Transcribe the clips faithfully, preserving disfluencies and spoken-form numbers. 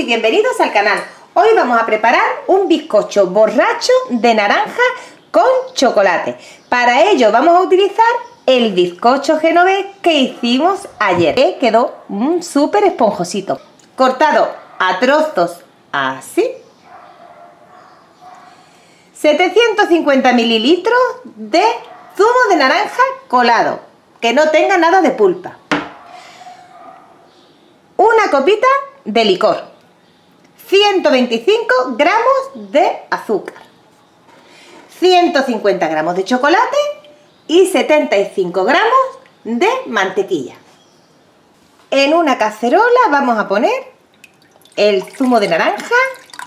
y bienvenidos al canal. Hoy vamos a preparar un bizcocho borracho de naranja con chocolate. Para ello vamos a utilizar el bizcocho genovés que hicimos ayer, que quedó un súper esponjosito, cortado a trozos así. setecientos cincuenta mililitros de zumo de naranja colado, que no tenga nada de pulpa. Una copita de licor, ciento veinticinco gramos de azúcar, ciento cincuenta gramos de chocolate y setenta y cinco gramos de mantequilla. En una cacerola vamos a poner el zumo de naranja,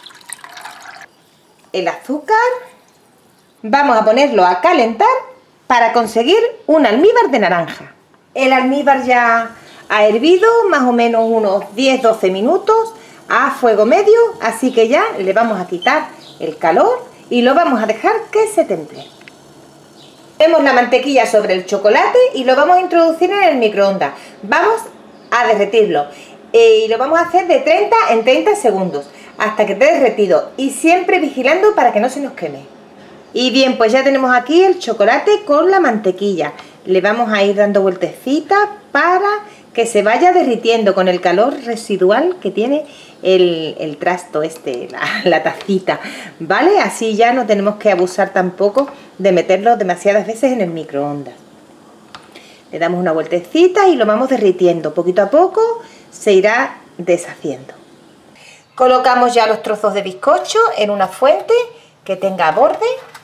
el azúcar, vamos a ponerlo a calentar para conseguir un almíbar de naranja. El almíbar ya ha hervido más o menos unos diez a doce minutos a fuego medio, así que ya le vamos a quitar el calor y lo vamos a dejar que se temple. Ponemos la mantequilla sobre el chocolate y lo vamos a introducir en el microondas. Vamos a derretirlo y lo vamos a hacer de treinta en treinta segundos hasta que esté derretido y siempre vigilando para que no se nos queme. Y bien, pues ya tenemos aquí el chocolate con la mantequilla. Le vamos a ir dando vueltecitas para que se vaya derritiendo con el calor residual que tiene el, el trasto este, la, la tacita, ¿vale? Así ya no tenemos que abusar tampoco de meterlo demasiadas veces en el microondas. Le damos una vueltecita y lo vamos derritiendo. Poquito a poco se irá deshaciendo. Colocamos ya los trozos de bizcocho en una fuente que tenga borde.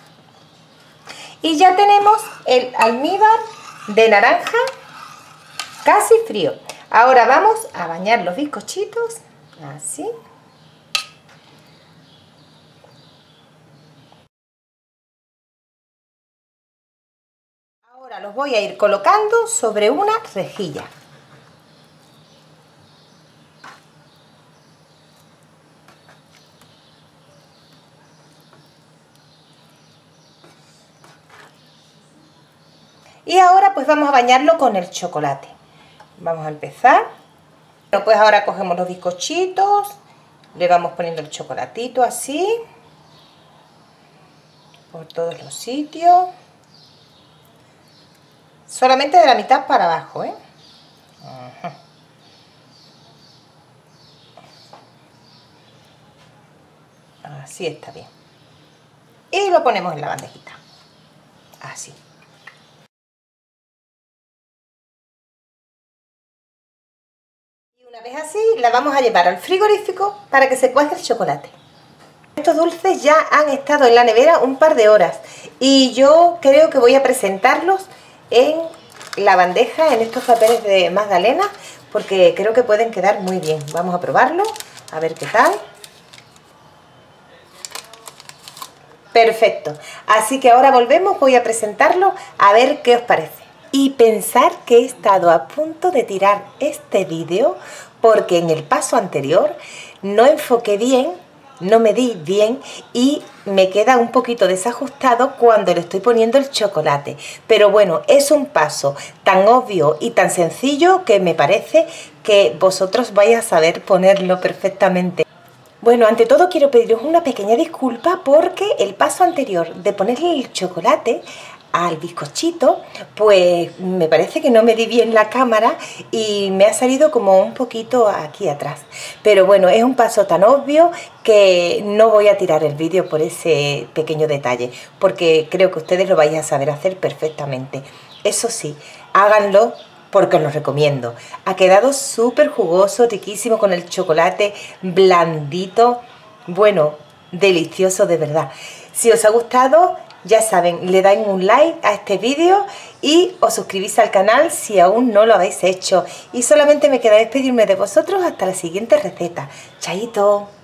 Y ya tenemos el almíbar de naranja casi frío. Ahora vamos a bañar los bizcochitos, así. Ahora los voy a ir colocando sobre una rejilla. Y ahora pues vamos a bañarlo con el chocolate. Vamos a empezar. Bueno, pues ahora cogemos los bizcochitos, le vamos poniendo el chocolatito así, por todos los sitios. Solamente de la mitad para abajo, ¿eh? Ajá. Así está bien. Y lo ponemos en la bandejita. Así. Una vez así, la vamos a llevar al frigorífico para que se cuaje el chocolate. Estos dulces ya han estado en la nevera un par de horas y yo creo que voy a presentarlos en la bandeja, en estos papeles de magdalena, porque creo que pueden quedar muy bien. Vamos a probarlo, a ver qué tal. Perfecto, así que ahora volvemos, voy a presentarlo a ver qué os parece. Y pensar que he estado a punto de tirar este vídeo porque en el paso anterior no enfoqué bien, no medí bien y me queda un poquito desajustado cuando le estoy poniendo el chocolate. Pero bueno, es un paso tan obvio y tan sencillo que me parece que vosotros vais a saber ponerlo perfectamente. Bueno, ante todo quiero pediros una pequeña disculpa porque el paso anterior de ponerle el chocolate al bizcochito, pues me parece que no me di bien la cámara y me ha salido como un poquito aquí atrás. Pero bueno, es un paso tan obvio que no voy a tirar el vídeo por ese pequeño detalle, porque creo que ustedes lo vais a saber hacer perfectamente. Eso sí, háganlo porque os lo recomiendo. Ha quedado súper jugoso, riquísimo, con el chocolate blandito. Bueno, delicioso de verdad. Si os ha gustado, ya saben, le dais un like a este vídeo y os suscribís al canal si aún no lo habéis hecho. Y solamente me queda despedirme de vosotros hasta la siguiente receta. ¡Chaito!